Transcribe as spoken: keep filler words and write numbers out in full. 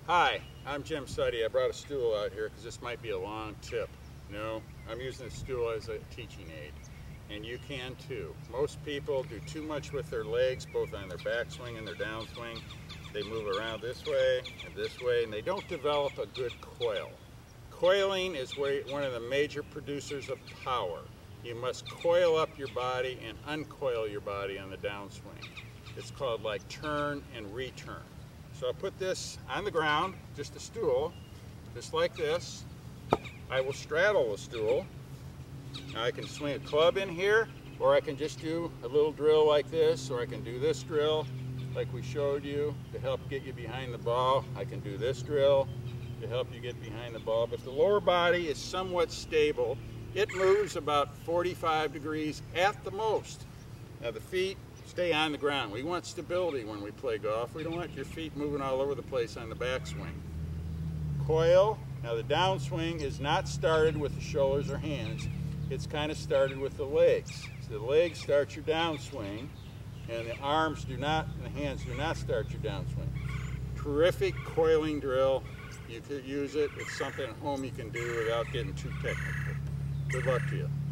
Hi, I'm Jim Suddy. I brought a stool out here because this might be a long tip. You know, I'm using the stool as a teaching aid, and you can too. Most people do too much with their legs, both on their backswing and their downswing. They move around this way and this way, and they don't develop a good coil. Coiling is where, one of the major producers of power. You must coil up your body and uncoil your body on the downswing. It's called like turn and return. So I put this on the ground, just a stool, just like this. I will straddle the stool. Now I can swing a club in here, or I can just do a little drill like this, or I can do this drill like we showed you to help get you behind the ball. I can do this drill to help you get behind the ball. But the lower body is somewhat stable. It moves about forty-five degrees at the most. Now the feet stay on the ground. We want stability when we play golf. We don't want your feet moving all over the place on the backswing. Coil. Now the downswing is not started with the shoulders or hands. It's kind of started with the legs. So the legs start your downswing, and the arms do not, and the hands do not start your downswing. Terrific coiling drill. You could use it. It's something at home you can do without getting too technical. Good luck to you.